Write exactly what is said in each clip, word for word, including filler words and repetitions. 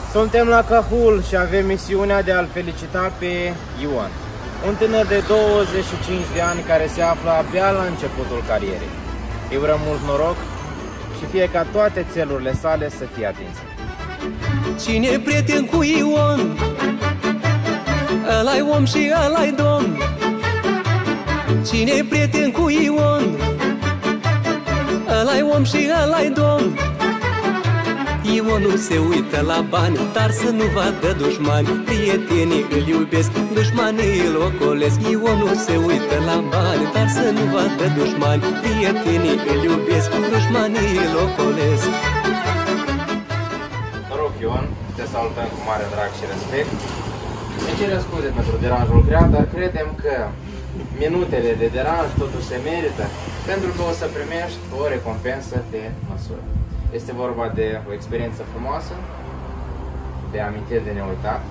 Suntem la Cahul și avem misiunea de a-l felicita pe Ion, un tânăr de douăzeci și cinci de ani care se află abia la începutul carierei. Îi urăm mult noroc și fie ca toate țelurile sale să fie atinse. Cine e prieten cu Ion, ăla-i om și ăla-i domn. Cine e prieten cu Ion, ăla-i om și ăla-i domn. Ionul se uită la bani, dar să nu vadă dușmani. Prietenii îl iubesc, dușmanii îl ocolesc. Ionul se uită la bani, dar să nu vadă dușmani. Prietenii îl iubesc, dușmanii îl ocolesc. Noroc, Ion, te salutăm cu mare drag și respect. Ne cerem scuze pentru deranjul creat, dar credem că minutele de deranj totuși se merită, pentru că o să primești o recompensă pe măsură. Este vorba de o experiență frumoasă, de amintiri de neuitat.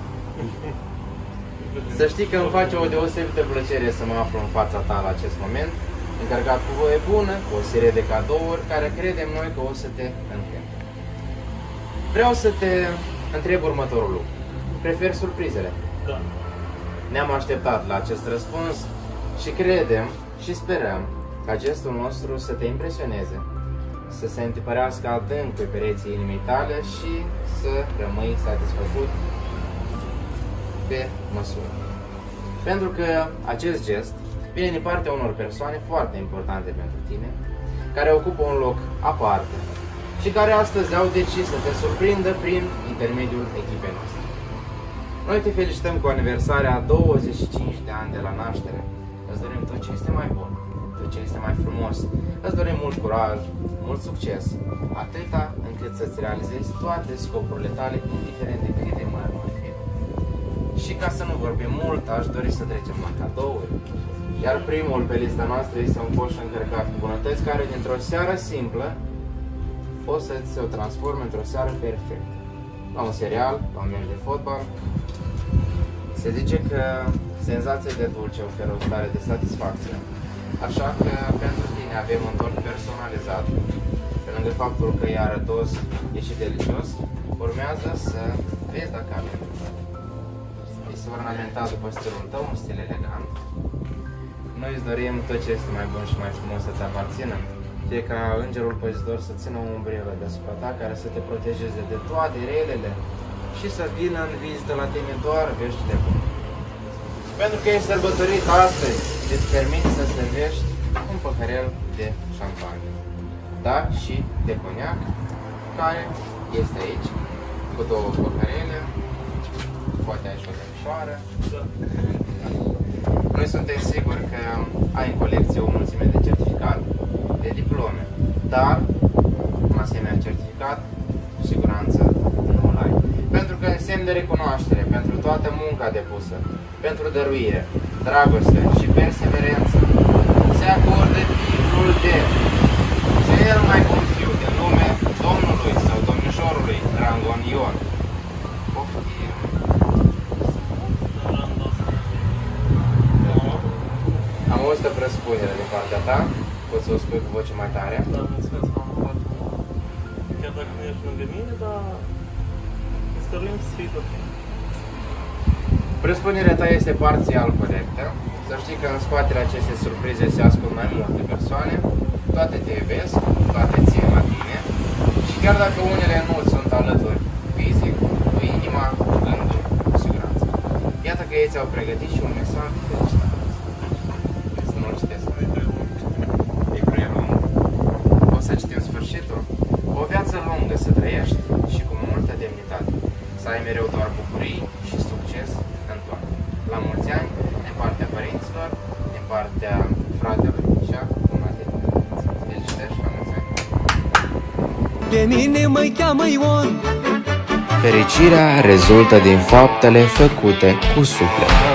Să știi că îmi face o deosebită plăcere să mă aflu în fața ta la acest moment, încărcat cu voie bună, cu o serie de cadouri care credem noi că o să te încânte. Vreau să te întreb următorul lucru. Preferi surprizele? Da. Ne-am așteptat la acest răspuns și credem și sperăm ca gestul nostru să te impresioneze, să se întipărească adânc pe pereții inimii tale și să rămâi satisfăcut pe măsură. Pentru că acest gest vine din partea unor persoane foarte importante pentru tine, care ocupă un loc aparte și care astăzi au decis să te surprindă prin intermediul echipei noastre. Noi te felicităm cu aniversarea a douăzeci și cinci de ani de la naștere. Îți dorim tot ce este mai bun, tot ce este mai frumos. Îți dorim mult curaj, mult succes, atâta încât să-ți realizezi toate scopurile tale, indiferent de cât de mari vor fi. Și ca să nu vorbim mult, aș dori să trecem la cadouri. Iar primul pe lista noastră este un coș încărcat cu bunătăți care, dintr-o seară simplă, poți să-ți o transforme într-o seară perfectă. La un serial, la un meci de fotbal. Se zice că senzația de dulce oferă o stare de satisfacție. Așa că pentru tine avem un tort personalizat. Pe lângă faptul că e arătos, e și delicios, urmează să vezi dacă avem. Este ornamentat după stilul tău, un stil elegant. Noi îți dorim tot ce este mai bun și mai frumos să-ți aparțină. Fie ca îngerul păzitor să țină o umbrelă deasupra ta care să te protejeze de toate relele și să vină în vizită la tine doar vești de bun. Pentru că ești sărbătorit astăzi, îți permiți să servești un păhărel de șampanie. Da, și de coniac, care este aici, cu două păhărele, poate ai și o demșoară. Noi suntem siguri că ai în colecție o mulțime de certificate, de diplome, dar un asemenea certificat, cu siguranță, nu îl ai. Pentru că în semn de recunoaștere pentru toată munca depusă, pentru dăruire, dragoste și perseverență, se acordă titlul de cel mai bun fiu din lume domnului sau domnișorului Rangon Ion. Poftim! Am auzit o presupunere din partea ta, poți să o spui cu voce mai tare? Da, mulțumesc, am aflat. Chiar dacă nu ești lângă mine, dar îți stăruim să fii ok. Presupunerea ta este parțial corectă. Să știi că în spatele acestei surprize se ascund mai multe persoane, toate te iubesc, toate țin la tine și chiar dacă unele nu sunt alături fizic, cu inima, cu gândul, cu siguranță. Iată că ei ți-au pregătit și un mesaj de felicitare. Să nu-l citesc. E prea lung. O să citim sfârșitul. O viață lungă să trăiești și cu multă demnitate. Să ai mereu doar bucurii și succes în toate. La mulți ani, din partea părinților, din partea fratelui și acum de felicitări și la mulți ani. Pe mine mă cheamă Ion. Fericirea rezultă din faptele făcute cu suflet.